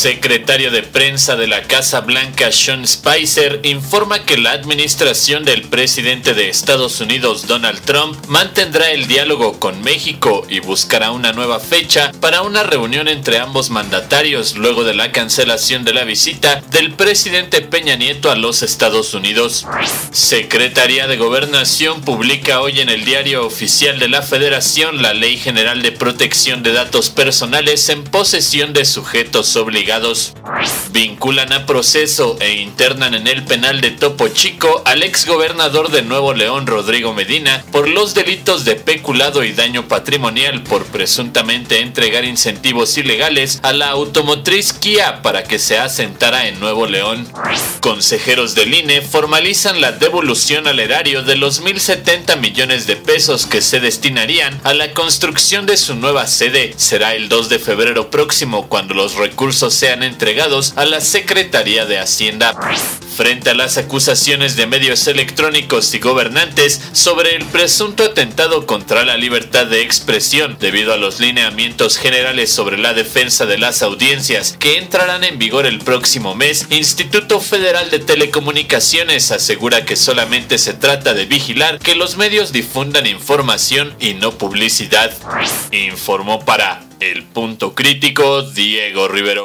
Secretario de Prensa de la Casa Blanca, Sean Spicer, informa que la administración del presidente de Estados Unidos, Donald Trump, mantendrá el diálogo con México y buscará una nueva fecha para una reunión entre ambos mandatarios luego de la cancelación de la visita del presidente Peña Nieto a los Estados Unidos. Secretaría de Gobernación publica hoy en el Diario Oficial de la Federación la Ley General de Protección de Datos Personales en posesión de sujetos obligados. Vinculan a proceso e internan en el penal de Topo Chico al exgobernador de Nuevo León, Rodrigo Medina, por los delitos de peculado y daño patrimonial por presuntamente entregar incentivos ilegales a la automotriz Kia para que se asentara en Nuevo León. Consejeros del INE formalizan la devolución al erario de los 1,070 millones de pesos que se destinarían a la construcción de su nueva sede. Será el 2 de febrero próximo cuando los recursos sean entregados a la Secretaría de Hacienda. Frente a las acusaciones de medios electrónicos y gobernantes sobre el presunto atentado contra la libertad de expresión debido a los lineamientos generales sobre la defensa de las audiencias que entrarán en vigor el próximo mes, Instituto Federal de Telecomunicaciones asegura que solamente se trata de vigilar que los medios difundan información y no publicidad. Informó para El Punto Crítico Diego Rivero.